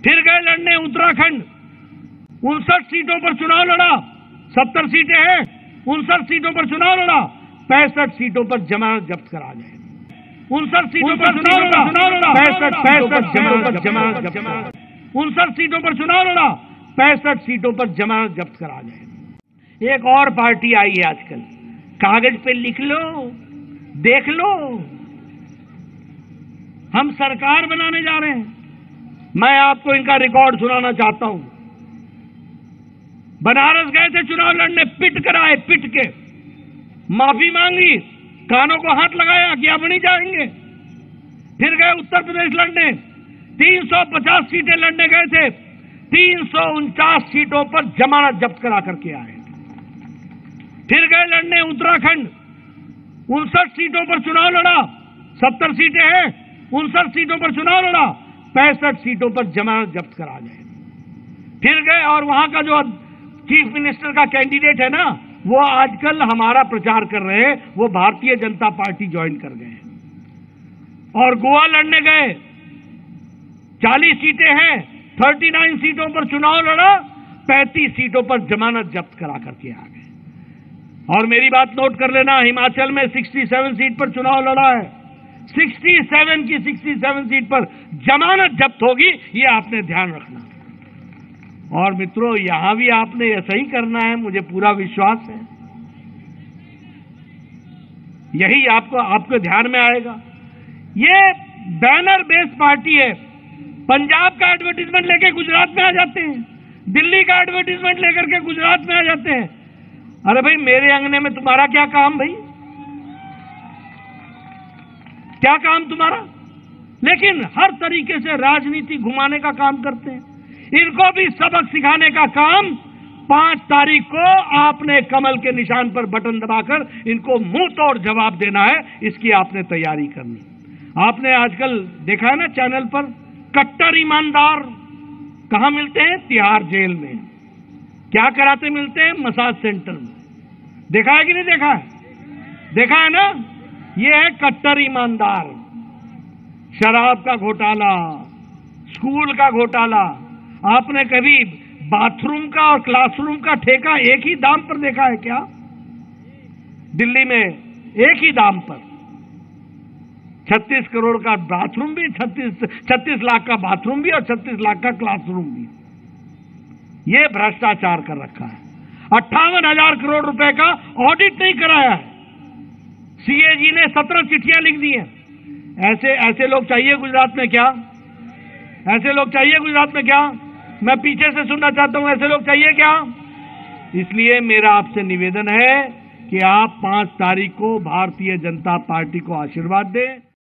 फिर गए लड़ने उत्तराखंड, 59 सीटों पर चुनाव लड़ा, 70 सीटें हैं, 59 सीटों पर चुनाव लड़ा, 65 सीटों पर जमानत जब्त करा जाए। 59 सीटों पर चुनाव लड़ा, 65 सीटों पर जमानत जब्त करा जाए। एक और पार्टी आई है आजकल, कागज पे लिख लो, देख लो, हम सरकार बनाने जा रहे हैं। मैं आपको इनका रिकॉर्ड सुनाना चाहता हूं। बनारस गए थे चुनाव लड़ने, पिट कर आए, पिट के माफी मांगी, कानों को हाथ लगाया कि अब नहीं जाएंगे। फिर गए उत्तर प्रदेश लड़ने, 350 सीटें लड़ने गए थे, 349 सीटों पर जमानत जब्त करा करके आए। फिर गए लड़ने उत्तराखंड, 59 सीटों पर चुनाव लड़ा, 70 सीटें हैं, 59 सीटों पर चुनाव लड़ा, 65 सीटों पर जमानत जब्त करा जाए। फिर गए और वहां का जो चीफ मिनिस्टर का कैंडिडेट है ना, वो आजकल हमारा प्रचार कर रहे हैं, वो भारतीय जनता पार्टी ज्वाइन कर गए। और गोवा लड़ने गए, 40 सीटें हैं, 39 सीटों पर चुनाव लड़ा, 35 सीटों पर जमानत जब्त करा करके आ गए। और मेरी बात नोट कर लेना, हिमाचल में 67 सीट पर चुनाव लड़ा है, 67 की 67 सीट पर जमानत जब्त होगी, ये आपने ध्यान रखना। और मित्रों, यहां भी आपने ऐसा ही करना है, मुझे पूरा विश्वास है, यही आपको ध्यान में आएगा। ये बैनर बेस्ड पार्टी है। पंजाब का एडवर्टीजमेंट लेके गुजरात में आ जाते हैं, दिल्ली का एडवर्टीजमेंट लेकर के गुजरात में आ जाते हैं। अरे भाई, मेरे अंगने में तुम्हारा क्या काम भाई, क्या काम तुम्हारा? लेकिन हर तरीके से राजनीति घुमाने का काम करते हैं। इनको भी सबक सिखाने का काम 5 तारीख को आपने कमल के निशान पर बटन दबाकर इनको मुंह तोड़ जवाब देना है, इसकी आपने तैयारी करनी। आपने आजकल देखा है ना चैनल पर, कट्टर ईमानदार कहां मिलते हैं? तिहाड़ जेल में। क्या कराते मिलते हैं? मसाज सेंटर में। देखा है कि नहीं देखा है? देखा है ना? ये है कट्टर ईमानदार। शराब का घोटाला, स्कूल का घोटाला, आपने कभी बाथरूम का और क्लासरूम का ठेका एक ही दाम पर देखा है क्या? दिल्ली में एक ही दाम पर 36 करोड़ का बाथरूम भी, 36 लाख का बाथरूम भी और 36 लाख का क्लासरूम भी। ये भ्रष्टाचार कर रखा है। 58,000 करोड़ रुपए का ऑडिट नहीं कराया है। सीएजी ने 17 चिट्ठियां लिख दी हैं। ऐसे लोग चाहिए गुजरात में क्या? ऐसे लोग चाहिए गुजरात में क्या? मैं पीछे से सुनना चाहता हूं, ऐसे लोग चाहिए क्या? इसलिए मेरा आपसे निवेदन है कि आप 5 तारीख को भारतीय जनता पार्टी को आशीर्वाद दें।